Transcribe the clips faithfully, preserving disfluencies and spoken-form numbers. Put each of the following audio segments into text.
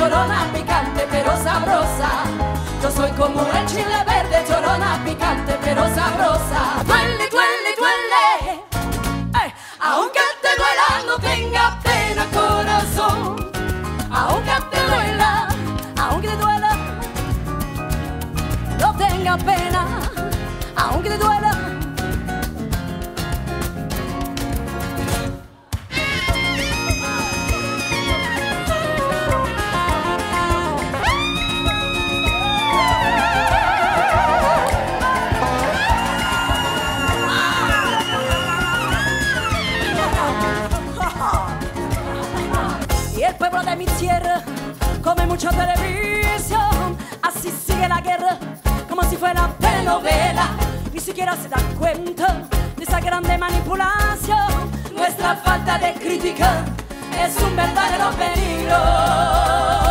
chorona picante pero sabrosa. Yo soy como el chile verde, chorona picante pero sabrosa. Duele, duele, duele, ay, aunque te duela no tenga pena corazón. Aunque te duela, aunque te duela, no tenga pena, aunque te duela. Y el pueblo de mi tierra come mucha televisión, así sigue la guerra como si fuera telenovela. Ni siquiera se da cuenta de esa grande manipulación. Nuestra falta de crítica es un verdadero peligro.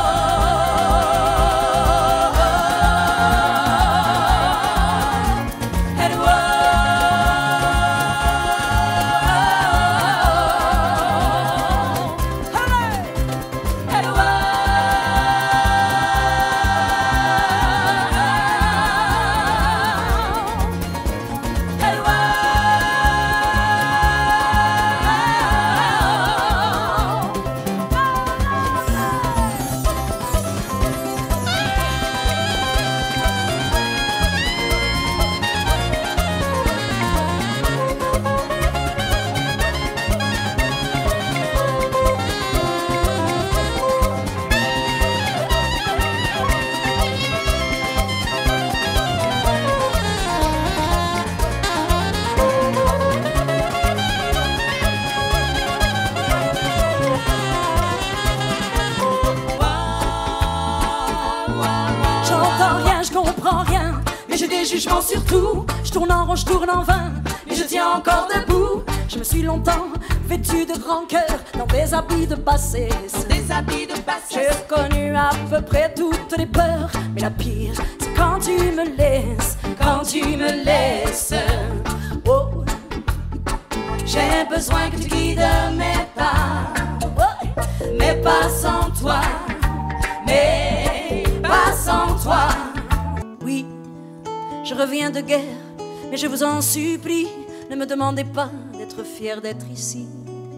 J'entends rien, je comprends rien, mais j'ai des jugements sur tout. Je tourne en rond, je tourne en vain, mais je tiens encore debout. Je me suis longtemps vêtue de grand cœur dans des habits de bassesse. Des habits de bassesse. J'ai reconnu à peu près toutes les peurs, mais la pire, c'est quand tu me laisses, quand tu me laisses. Oh, j'ai besoin que tu guides mes pas, oh, mais pas sans toi, mais pas sans toi. Oui, je reviens de guerre, mais je vous en supplie, ne me demandez pas d'être fier d'être ici.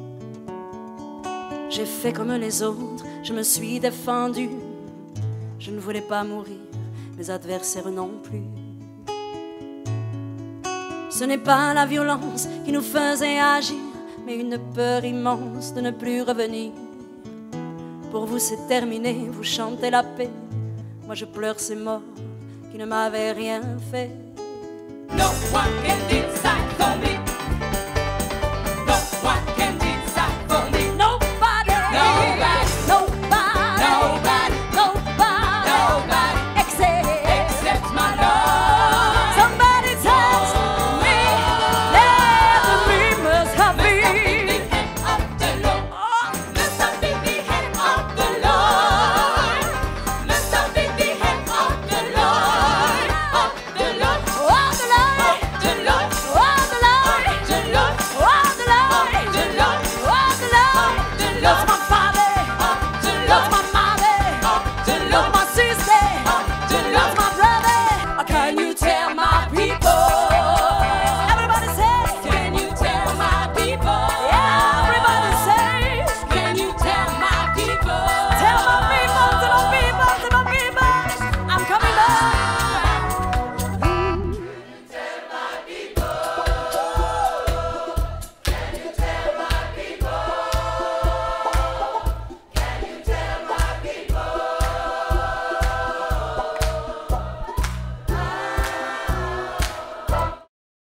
J'ai fait comme les autres, je me suis défendu. Je ne voulais pas mourir, mes adversaires non plus. Ce n'est pas la violence qui nous faisait agir, mais une peur immense de ne plus revenir. Pour vous c'est terminé, vous chantez la paix. Moi je pleure ces morts qui ne m'avaient rien fait. No one can decide for me.